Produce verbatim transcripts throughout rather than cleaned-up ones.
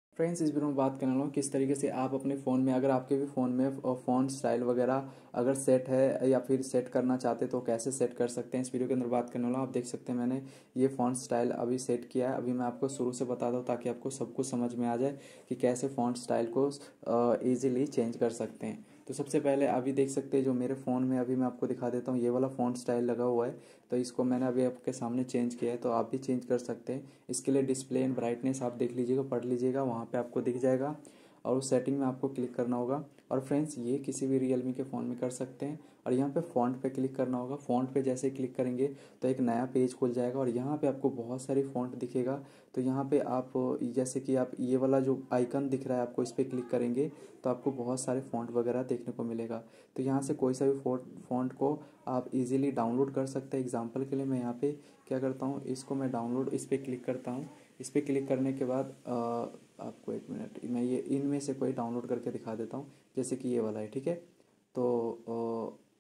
Friends, इस video में बात करने वाला हूँ किस तरीके से आप अपने फ़ोन में, अगर आपके भी फ़ोन में फ़ॉन्ट स्टाइल वगैरह अगर सेट है या फिर सेट करना चाहते तो कैसे सेट कर सकते हैं। इस वीडियो के अंदर बात करने वाला हूँ। आप देख सकते हैं मैंने ये फ़ॉन्ट स्टाइल अभी सेट किया है। अभी मैं आपको शुरू से बता दूँ ताकि आपको सब कुछ समझ में आ जाए कि कैसे फ़ॉन्ट स्टाइल को ईजिली चेंज कर सकते हैं। तो सबसे पहले अभी देख सकते हैं जो मेरे फ़ोन में अभी मैं आपको दिखा देता हूँ, ये वाला फ़ॉन्ट स्टाइल लगा हुआ है। तो इसको मैंने अभी आपके सामने चेंज किया है, तो आप भी चेंज कर सकते हैं। इसके लिए डिस्प्ले एंड ब्राइटनेस आप देख लीजिएगा, पढ़ लीजिएगा, वहाँ पे आपको दिख जाएगा और उस सेटिंग में आपको क्लिक करना होगा। और फ्रेंड्स, ये किसी भी रियलमी के फ़ोन में कर सकते हैं। और यहाँ पे फ़ॉन्ट पे क्लिक करना होगा। फ़ॉन्ट पे जैसे क्लिक करेंगे तो एक नया पेज खुल जाएगा और यहाँ पे आपको बहुत सारी फ़ॉन्ट दिखेगा। तो यहाँ पे आप जैसे कि आप ये वाला जो आइकन दिख रहा है आपको, इस पर क्लिक करेंगे तो आपको बहुत सारे फ़ॉन्ट वगैरह देखने को मिलेगा। तो यहाँ से कोई सा भी फ़ॉन्ट को आप इजीली डाउनलोड कर सकते हैं। एग्जांपल के लिए मैं यहाँ पे क्या करता हूँ, इसको मैं डाउनलोड इस पर क्लिक करता हूँ। इस पर क्लिक करने के बाद आ, आपको एक मिनट, मैं ये इनमें से कोई डाउनलोड करके दिखा देता हूँ। जैसे कि ये वाला है, ठीक है। तो आ,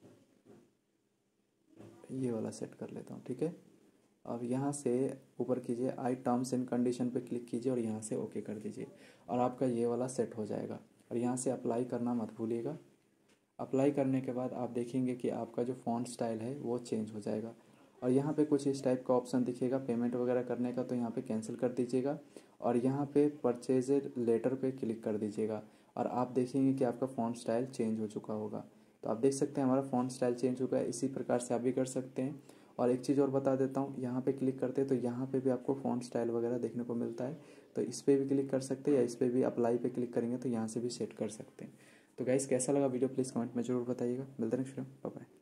ये वाला सेट कर लेता हूँ, ठीक है। अब यहाँ से ऊपर कीजिए, आई टर्म्स एंड कंडीशन पे क्लिक कीजिए और यहाँ से ओके कर दीजिए और आपका ये वाला सेट हो जाएगा। और यहाँ से अप्लाई करना मत भूलिएगा। अप्लाई करने के बाद आप देखेंगे कि आपका जो फ़ॉन्ट स्टाइल है वो चेंज हो जाएगा। और यहाँ पे कुछ इस टाइप का ऑप्शन दिखेगा पेमेंट वगैरह करने का, तो यहाँ पे कैंसिल कर दीजिएगा और यहाँ पे परचेज लेटर पे क्लिक कर दीजिएगा और आप देखेंगे कि आपका फ़ॉन्ट स्टाइल चेंज हो चुका होगा। तो आप देख सकते हैं हमारा फ़ॉन्ट स्टाइल चेंज हो गया है। इसी प्रकार से आप भी कर सकते हैं। और एक चीज़ और बता देता हूँ, यहाँ पे क्लिक करते हैं तो यहाँ पे भी आपको फ़ॉन्ट स्टाइल वगैरह देखने को मिलता है। तो इस पर भी क्लिक कर सकते हैं या इस पर भी अप्लाई पे क्लिक करेंगे तो यहाँ से भी सेट कर सकते हैं। तो गाइस, कैसा लगा वीडियो प्लीज़ कमेंट में जरूर बताइएगा। मिलते हैं नेक्स्ट वीडियो, बाय बाय।